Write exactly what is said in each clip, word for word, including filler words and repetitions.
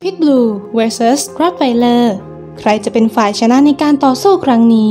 พิทบู versus รอตไวเลอร์ใครจะเป็นฝ่ายชนะในการต่อสู้ครั้งนี้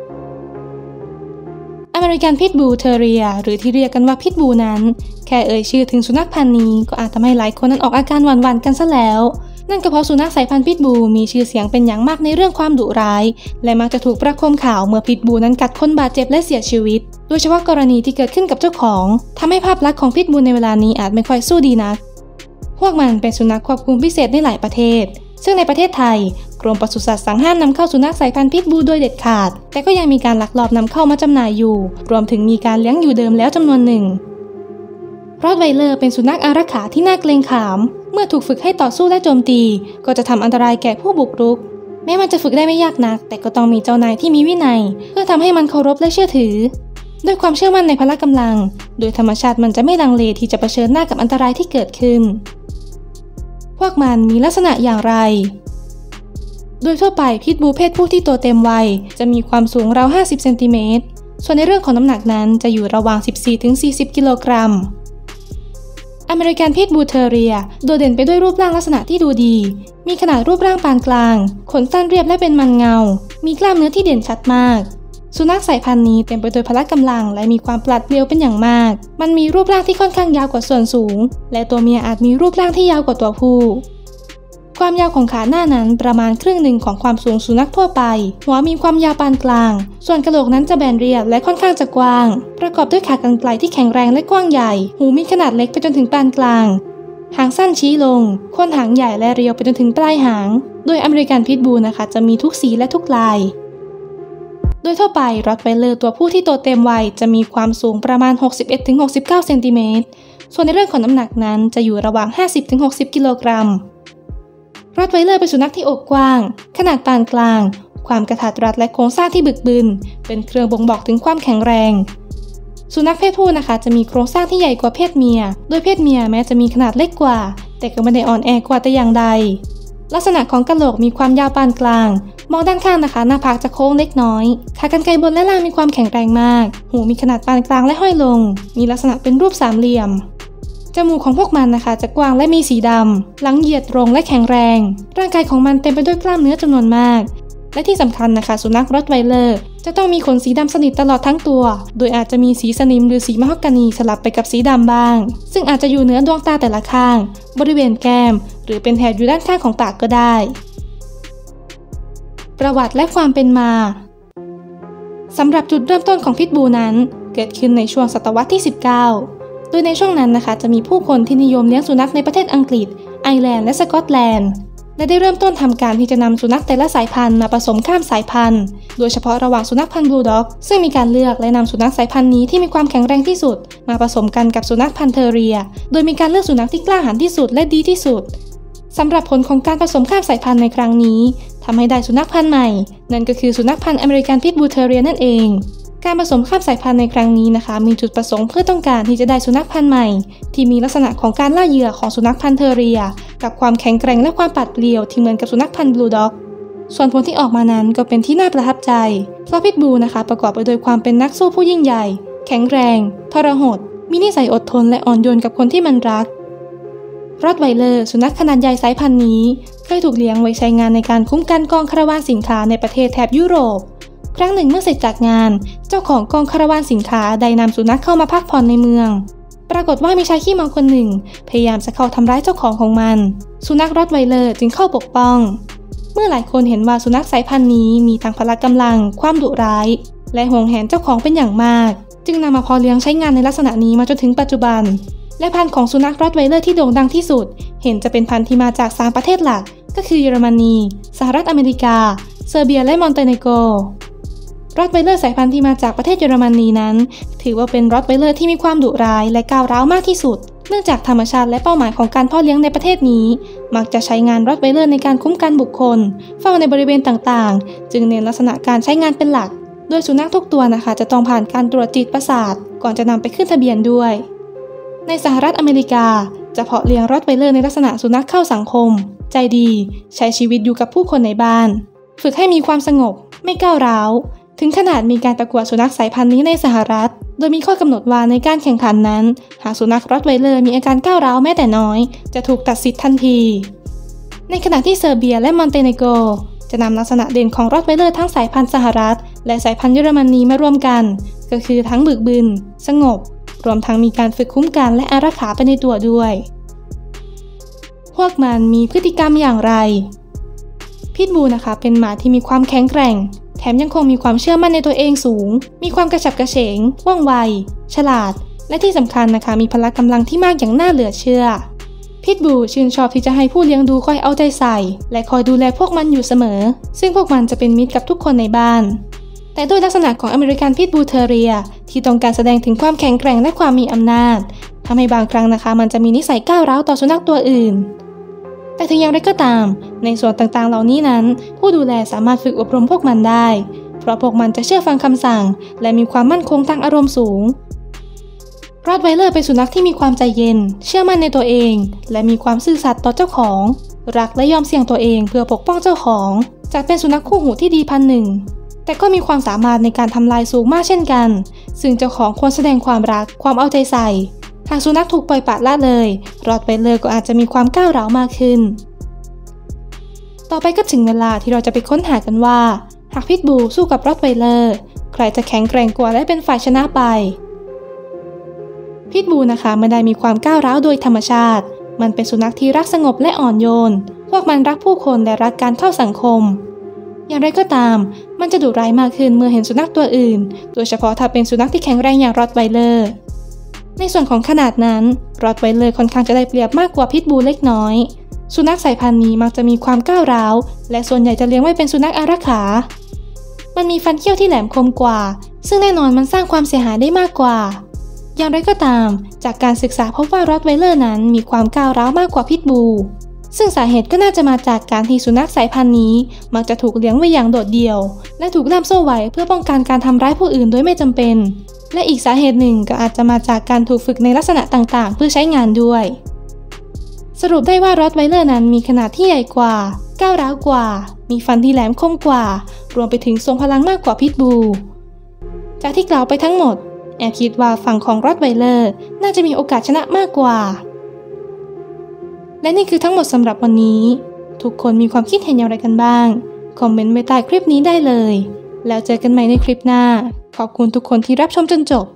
อเมริกันพิทบูเทอเรียหรือที่เรียกกันว่าพิทบูนั้นแค่เอ่ยชื่อถึงสุนัขพันธุ์นี้ก็อาจทำให้หลายคนนั้นออกอาการหวั่นๆกันซะแล้วนั่นก็เพราะสุนัขสายพันธุ์พิทบูมีชื่อเสียงเป็นอย่างมากในเรื่องความดุร้ายและมักจะถูกประโคมข่าวเมื่อพิทบูนั้นกัดคนบาดเจ็บและเสียชีวิตโดยเฉพาะกรณีที่เกิดขึ้นกับเจ้าของทำให้ภาพลักษณ์ของพิทบูในเวลานี้อาจไม่ค่อยสู้ดีนักพวกมันเป็นสุนัขควบคุมพิเศษในหลายประเทศซึ่งในประเทศไทยกรมปศุสัตว์สั่งห้ามนำเข้าสุนัขสายพันธุ์พิทบูโดยเด็ดขาดแต่ก็ยังมีการลักลอบนำเข้ามาจำหน่ายอยู่รวมถึงมีการเลี้ยงอยู่เดิมแล้วจำนวนหนึ่งรอตไวเลอร์เป็นสุนัขอารักขาที่น่าเกรงขามเมื่อถูกฝึกให้ต่อสู้และโจมตีก็จะทำอันตรายแก่ผู้บุกรุกแม้มันจะฝึกได้ไม่ยากนักแต่ก็ต้องมีเจ้านายที่มีวินัยเพื่อทำให้มันเคารพและเชื่อถือด้วยความเชื่อมั่นในพละกำลังโดยธรรมชาติมันจะไม่ลังเลที่จะเผชิญหน้ากับอันตรายที่เกิดขึ้นพวกมันมีลักษณะอย่างไรโดยทั่วไปพิทบูเพศผู้ที่โตเต็มวัยจะมีความสูงราวห้าสิบเซนติเมตรส่วนในเรื่องของน้ำหนักนั้นจะอยู่ระหว่าง สิบสี่ถึงสี่สิบ กิโลกรัมอเมริกันพิทบูเทอเรียโดดเด่นไปด้วยรูปร่างลักษณะที่ดูดีมีขนาดรูปร่างปานกลางขนสั้นเรียบและเป็นมันเงามีกล้ามเนื้อที่เด่นชัดมากสุนัขสายพันธุ์นี้เต็มไปด้วยพละกำลังและมีความปราดเปรียวเป็นอย่างมากมันมีรูปร่างที่ค่อนข้างยาวกว่าส่วนสูงและตัวเมียอาจมีรูปร่างที่ยาวกว่าตัวผู้ความยาวของขาหน้านั้นประมาณครึ่งหนึ่งของความสูงสุนัขทั่วไปหัวมีความยาวปานกลางส่วนกะโหลกนั้นจะแบนเรียบและค่อนข้างจะกว้างประกอบด้วยขากรรไกรที่แข็งแรงและกว้างใหญ่หูมีขนาดเล็กไปจนถึงปานกลางหางสั้นชี้ลงโคนหางใหญ่และเรียวไปจนถึงปลายหางโดยอเมริกันพิทบูนะคะจะมีทุกสีและทุกลายโดยทั่วไปรอตไวเลอร์ตัวผู้ที่โตเต็มวัยจะมีความสูงประมาณ หกสิบเอ็ดถึงหกสิบเก้า เซนติเมตรส่วนในเรื่องของน้ำหนักนั้นจะอยู่ระหว่าง ห้าสิบถึงหกสิบ กิโลกรัมรอตไวเลอร์เป็นสุนัขที่อกกว้างขนาดปานกลางความกระทัดรัดและโครงสร้างที่บึกบึนเป็นเครื่องบ่งบอกถึงความแข็งแรงสุนัขเพศผู้นะคะจะมีโครงสร้างที่ใหญ่กว่าเพศเมียโดยเพศเมียแม้จะมีขนาดเล็กกว่าแต่ก็ไม่ได้อ่อนแอกว่าแต่อย่างใดลักษณะของกะโหลกมีความยาวปานกลางมองด้านข้างนะคะหน้าผากจะโค้งเล็กน้อยขากรรไกรบนและล่างมีความแข็งแรงมากหูมีขนาดปานกลางและห้อยลงมีลักษณะเป็นรูปสามเหลี่ยมจมูกของพวกมันนะคะจะกว้างและมีสีดำหลังเหยียดตรงและแข็งแรงร่างกายของมันเต็มไปด้วยกล้ามเนื้อจำนวนมากและที่สำคัญนะคะสุนัขรอตไวเลอร์จะต้องมีขนสีดำสนิทตลอดทั้งตัวโดยอาจจะมีสีสนิมหรือสีมะฮอกกานีสลับไปกับสีดำบ้างซึ่งอาจจะอยู่เหนือดวงตาแต่ละข้างบริเวณแก้มหรือเป็นแถบอยู่ด้านข้างของปากก็ได้ประวัติและความเป็นมาสำหรับจุดเริ่มต้นของพิทบูนั้นเกิดขึ้นในช่วงศตวรรษที่สิบเก้าโดยในช่วงนั้นนะคะจะมีผู้คนที่นิยมเลี้ยงสุนัขในประเทศอังกฤษไอร์แลนด์และสกอตแลนด์และได้เริ่มต้นทำการที่จะนำสุนัขแต่ละสายพันธุ์มาผสมข้ามสายพันธุ์โดยเฉพาะระหว่างสุนัขพันธุ์บลูด็อกซึ่งมีการเลือกและนำสุนัขสายพันธุ์นี้ที่มีความแข็งแรงที่สุดมาผสมกันกับสุนัขพันธุ์เทอเรียโดยมีการเลือกสุนัขที่กล้าหาญที่สุดและดีที่สุดสำหรับผลของการผสมข้ามสายพันธุ์ในครั้งนี้ทำให้ได้สุนัขพันธุ์ใหม่นั่นก็คือสุนัขพันธุ์อเมริกันพิทบูเทอเรียนั่นเองการผสมข้ามสายพันธุ์ในครั้งนี้นะคะมีจุดประสงค์เพื่อต้องการที่จะได้สุนัขพันธุ์ใหม่ที่มีลักษณะของการล่าเหยื่อของสุนัขพันธุ์เทอเรียกับความแข็งแกร่งและความปราดเปรียวที่เหมือนกับสุนัขพันธุ์บลูด็อกส่วนผลที่ออกมานั้นก็เป็นที่น่าประทับใจเพราะพิทบูนะคะประกอบไปด้วยความเป็นนักสู้ผู้ยิ่งใหญ่แข็งแรงทรหดมีนิสัยอดทนและอ่อนโยนกับคนที่มันรักรอตไวเลอร์สุนัขขนาดใหญ่สายพันธุ์นี้เคยถูกเลี้ยงไว้ใช้งานในการคุ้มกันกองคาราวานสินค้าในประเทศแถบยุโรปครั้งหนึ่งเมื่อเสร็จจากงานเจ้าของกองคาราวานสินค้าได้นำสุนัขเข้ามาพักผ่อนในเมืองปรากฏว่ามีชายขี้เมาคนหนึ่งพยายามจะเข้าทำร้ายเจ้าของของมันสุนัขรอตไวเลอร์จึงเข้าปกป้องเมื่อหลายคนเห็นว่าสุนัขสายพันธุ์นี้มีทั้งพละกำลังความดุร้ายและหวงแหนเจ้าของเป็นอย่างมากจึงนำมาเพาะเลี้ยงใช้งานในลักษณะนี้มาจนถึงปัจจุบันและพันธุ์ของสุนัขรอตไวเลอร์ที่โด่งดังที่สุดเห็นจะเป็นพันธุ์ที่มาจากสามประเทศหลักก็คือเยอรมนีสหรัฐอเมริกาเซอร์เบียและมอนเตเนโกรรอตไวเลอร์สายพันธุ์ที่มาจากประเทศเยอรมนีนั้นถือว่าเป็นรอตไวเลอร์ที่มีความดุร้ายและก้าวร้าวมากที่สุดเนื่องจากธรรมชาติและเป้าหมายของการเพาะเลี้ยงในประเทศนี้มักจะใช้งานรอตไวเลอร์ในการคุ้มกันบุคคลเฝ้าในบริเวณต่างๆจึงเน้นลักษณะการใช้งานเป็นหลักโดยสุนัขทุกตัวนะคะจะต้องผ่านการตรวจจิตประสาทก่อนจะนำไปขึ้นทะเบียนด้วยในสหรัฐอเมริกาจะเพาะเลี้ยงรอตไวเลอร์ในลักษณะสุนัขเข้าสังคมใจดีใช้ชีวิตอยู่กับผู้คนในบ้านฝึกให้มีความสงบไม่ก้าวร้าวถึงขนาดมีการประกวดสุนัขสายพันธุ์นี้ในสหรัฐโดยมีข้อกำหนดว่าในการแข่งขันนั้นหากสุนัขรอตไวเลอร์มีอาการก้าวร้าวแม้แต่น้อยจะถูกตัดสิทธิ์ทันทีในขณะที่เซอร์เบียและมอนเตเนโกรจะนำลักษณะเด่นของรอตไวเลอร์ทั้งสายพันธุ์สหรัฐและสายพันธุ์เยอรมนีมารวมกันก็คือทั้งบึกบึนสงบรวมทั้งมีการฝึกคุ้มกันและอารักขาไปในตัวด้วยพวกมันมีพฤติกรรมอย่างไรพิทบูลนะคะเป็นหมาที่มีความแข็งแกร่งแถมยังคงมีความเชื่อมั่นในตัวเองสูงมีความกระฉับกระเฉงว่องไวฉลาดและที่สำคัญนะคะมีพละกำลังที่มากอย่างน่าเหลือเชื่อพิทบูลชื่นชอบที่จะให้ผู้เลี้ยงดูคอยเอาใจใส่และคอยดูแลพวกมันอยู่เสมอซึ่งพวกมันจะเป็นมิตรกับทุกคนในบ้านแต่ด้วยลักษณะของอเมริกันพิทบูลเทอร์เรียที่ต้องการแสดงถึงความแข็งแกร่งและความมีอำนาจทำให้บางครั้งนะคะมันจะมีนิสัยก้าวร้าวต่อสุนัขตัวอื่นแต่ถึงอย่างไรก็ตามในส่วนต่างๆเหล่านี้นั้นผู้ดูแลสามารถฝึกอบรมพวกมันได้เพราะพวกมันจะเชื่อฟังคำสั่งและมีความมั่นคงทางอารมณ์สูงรอตไวเลอร์เป็นสุนัขที่มีความใจเย็นเชื่อมั่นในตัวเองและมีความซื่อสัตย์ต่อเจ้าของรักและยอมเสี่ยงตัวเองเพื่อปกป้องเจ้าของจัดเป็นสุนัขคู่หูที่ดีพันหนึ่งแต่ก็มีความสามารถในการทำลายสูงมากเช่นกันซึ่งเจ้าของควรแสดงความรักความเอาใจใส่หากสุนัขถูกปล่อยปละละเลยรอตไวเลอร์ก็อาจจะมีความก้าวร้าวมากขึ้นต่อไปก็ถึงเวลาที่เราจะไปค้นหากันว่าหากพิทบูลสู้กับรอตไวเลอร์ใครจะแข็งแกร่งกว่าและเป็นฝ่ายชนะไปพิทบูลนะคะไม่ได้มีความก้าวร้าวโดยธรรมชาติมันเป็นสุนัขที่รักสงบและอ่อนโยนพวกมันรักผู้คนและรักการเข้าสังคมอย่างไรก็ตามมันจะดุร้ายมากขึ้นเมื่อเห็นสุนัขตัวอื่นโดยเฉพาะถ้าเป็นสุนัขที่แข็งแรงอย่างรอตไวเลอร์ในส่วนของขนาดนั้นรอตไวเลอร์ค่อนข้างจะได้เปรียบมากกว่าพิทบูลเล็กน้อยสุนัขสายพันธุ์นี้มักจะมีความก้าวร้าวและส่วนใหญ่จะเลี้ยงไว้เป็นสุนัขอารักขามันมีฟันเขี้ยวที่แหลมคมกว่าซึ่งแน่นอนมันสร้างความเสียหายได้มากกว่าอย่างไรก็ตามจากการศึกษาพบว่ารอตไวเลอร์นั้นมีความก้าวร้าวมากกว่าพิทบูลซึ่งสาเหตุก็น่าจะมาจากการที่สุนัขสายพันธุ์นี้มักจะถูกเลี้ยงไว้อย่างโดดเดี่ยวและถูกล่ามโซ่ไว้เพื่อป้องกันการทำร้ายผู้อื่นโดยไม่จำเป็นและอีกสาเหตุหนึ่งก็อาจจะมาจากการถูกฝึกในลักษณะต่างๆเพื่อใช้งานด้วยสรุปได้ว่ารอตไวเลอร์นั้นมีขนาดที่ใหญ่กว่าก้าวร้าวกว่ามีฟันที่แหลมคมกว่ารวมไปถึงทรงพลังมากกว่าพิทบูลจากที่กล่าวไปทั้งหมดแอบคิดว่าฝั่งของรอตไวเลอร์น่าจะมีโอกาสชนะมากกว่าและนี่คือทั้งหมดสำหรับวันนี้ทุกคนมีความคิดเห็นอย่างไรกันบ้างคอมเมนต์ไว้ใต้คลิปนี้ได้เลยแล้วเจอกันใหม่ในคลิปหน้าขอบคุณทุกคนที่รับชมจนจบ